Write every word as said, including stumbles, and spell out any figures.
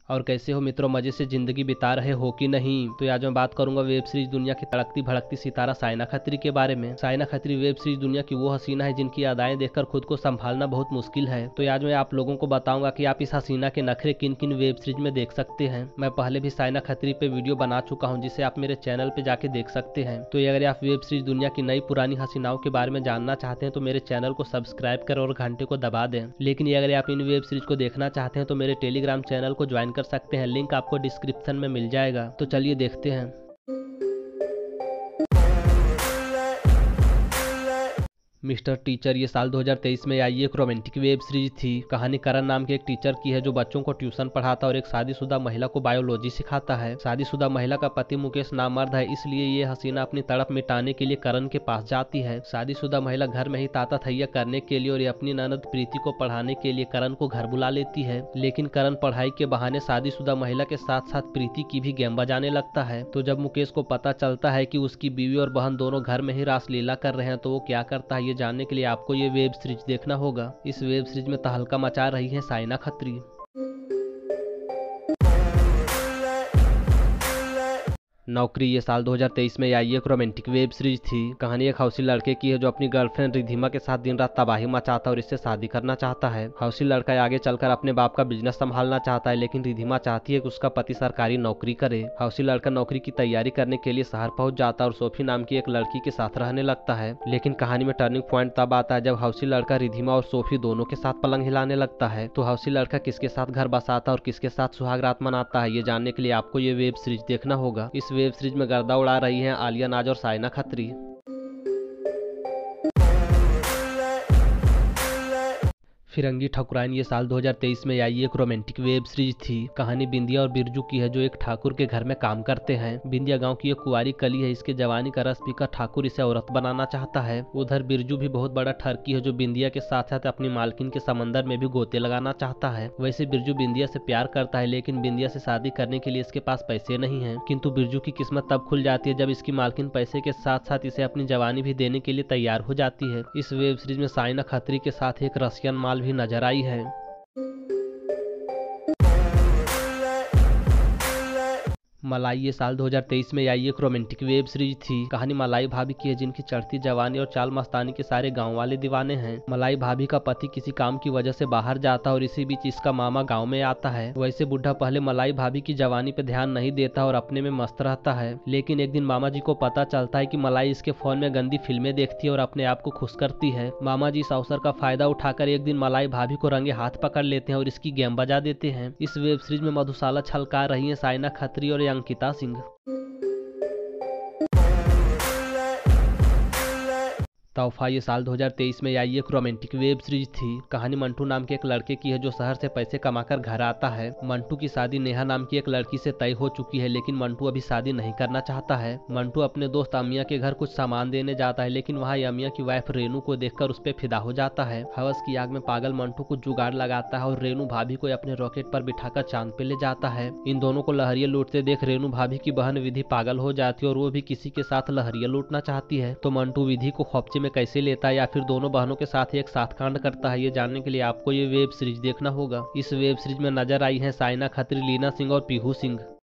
और कैसे हो मित्रों, मजे से जिंदगी बिता रहे हो कि नहीं। तो आज मैं बात करूंगा वेब सीरीज दुनिया की तड़कती भड़कती सितारा साइना खत्री के बारे में। साइना खत्री वेब सीरीज दुनिया की वो हसीना है जिनकी अदाएं देखकर खुद को संभालना बहुत मुश्किल है। तो आज मैं आप लोगों को बताऊंगा कि आप इस हसीना के नखरे किन किन वेब सीरीज में देख सकते हैं। मैं पहले भी साइना खत्री पे वीडियो बना चुका हूँ जिसे आप मेरे चैनल पे जाके देख सकते हैं। तो अगर आप वेब सीरीज दुनिया की नई पुरानी हसीनाओं के बारे में जानना चाहते हैं तो मेरे चैनल को सब्सक्राइब करें और घंटे को दबा दें। लेकिन अगर आप इन वेब सीरीज को देखना चाहते हैं तो मेरे टेलीग्राम चैनल को ज्वाइन कर सकते हैं, लिंक आपको डिस्क्रिप्शन में मिल जाएगा। तो चलिए देखते हैं। मिस्टर टीचर ये साल दो हज़ार तेईस में आई एक रोमांटिक वेब सीरीज थी। कहानी करण नाम के एक टीचर की है जो बच्चों को ट्यूशन पढ़ाता और एक शादीशुदा महिला को बायोलॉजी सिखाता है। शादीशुदा महिला का पति मुकेश नामर्द है, इसलिए ये हसीना अपनी तड़प मिटाने के लिए करण के पास जाती है। शादीशुदा महिला घर में ही ताता थैया करने के लिए और अपनी ननद प्रीति को पढ़ाने के लिए करण को घर बुला लेती है। लेकिन करण पढ़ाई के बहाने शादीशुदा महिला के साथ साथ प्रीति की भी गेम बजाने लगता है। तो जब मुकेश को पता चलता है कि उसकी बीवी और बहन दोनों घर में ही रासलीला कर रहे हैं तो वो क्या करता है, ये जानने के लिए आपको ये वेब सीरीज देखना होगा। इस वेब सीरीज में तहलका मचा रही है साइना खत्री। नौकरी ये साल दो हज़ार तेईस में आई एक रोमांटिक वेब सीरीज थी। कहानी एक हौसी लड़के की है जो अपनी गर्लफ्रेंड रिधिमा के साथ दिन रात तबाही मचाता है और इससे शादी करना चाहता है। हौसी लड़का आगे चलकर अपने बाप का बिजनेस संभालना चाहता है, लेकिन रिधिमा चाहती है कि उसका पति सरकारी नौकरी करे। हौसी लड़का नौकरी की तैयारी करने के लिए शहर पहुंच जाता है और सोफी नाम की एक लड़की के साथ रहने लगता है। लेकिन कहानी में टर्निंग पॉइंट तब आता है जब हौसी लड़का रिधिमा और सोफी दोनों के साथ पलंग हिलाने लगता है। तो हौसी लड़का किसके साथ घर बसाता और किसके साथ सुहाग रात मनाता है, ये जानने के लिए आपको ये वेब सीरीज देखना होगा। इस वेब सीरीज में गर्दा उड़ा रही हैं आलिया नाज और साइना खत्री। फिरंगी ठकुराइन ये साल दो हज़ार तेईस में आई एक रोमांटिक वेब सीरीज थी। कहानी बिंदिया और बिरजू की है जो एक ठाकुर के घर में काम करते हैं। बिंदिया गांव की एक कुंवारी कली है, इसके जवानी का रस पीकर ठाकुर इसे औरत बनाना चाहता है। उधर बिरजू भी बहुत बड़ा ठरकी है जो बिंदिया के साथ साथ अपनी मालकिन के समंदर में भी गोते लगाना चाहता है। वैसे बिरजू बिंदिया से प्यार करता है, लेकिन बिंदिया से शादी करने के लिए इसके पास पैसे नहीं है। किंतु बिरजू की किस्मत तब खुल जाती है जब इसकी मालकिन पैसे के साथ साथ इसे अपनी जवानी भी देने के लिए तैयार हो जाती है। इस वेब सीरीज में साइना खत्री के साथ एक रसियन माल भी नजर आई है। मलाई ये साल दो हज़ार तेईस में आई एक रोमांटिक वेब सीरीज थी। कहानी मलाई भाभी की है जिनकी चढ़ती जवानी और चाल मस्तानी के सारे गांव वाले दीवाने हैं। मलाई भाभी का पति किसी काम की वजह से बाहर जाता है और इसी बीच इसका मामा गांव में आता है। वैसे बुढ़ा पहले मलाई भाभी की जवानी पे ध्यान नहीं देता और अपने में मस्त रहता है, लेकिन एक दिन मामा जी को पता चलता है कि मलाई इसके फोन में गंदी फिल्में देखती है और अपने आप को खुश करती है। मामा जी इस अवसर का फायदा उठाकर एक दिन मलाई भाभी को रंगे हाथ पकड़ लेते हैं और इसकी गेम बजा देते हैं। इस वेब सीरीज में मधुशाला छलका रही है साइना खत्री और अंकिता सिंह। तोहफा ये साल दो हज़ार तेईस में आई एक रोमांटिक वेब सीरीज थी। कहानी मंटू नाम के एक लड़के की है जो शहर से पैसे कमाकर घर आता है। मंटू की शादी नेहा नाम की एक लड़की से तय हो चुकी है, लेकिन मंटू अभी शादी नहीं करना चाहता है। मंटू अपने दोस्त अमिया के घर कुछ सामान देने जाता है, लेकिन वहाँ अमिया की वाइफ रेनू को देखकर उस पर फिदा हो जाता है। हवस की आग में पागल मंटू को जुगाड़ लगाता है और रेनू भाभी को अपने रॉकेट पर बिठाकर चांद पे ले जाता है। इन दोनों को लहरिया लूटते देख रेनू भाभी की बहन विधि पागल हो जाती है और वो भी किसी के साथ लहरिया लूटना चाहती है। तो मंटू विधि को खोपचे में कैसे लेता है या फिर दोनों बहनों के साथ एक साथ कांड करता है, ये जानने के लिए आपको ये वेब सीरीज देखना होगा। इस वेब सीरीज में नजर आई है साइना खत्री, लीना सिंह और पीहू सिंह।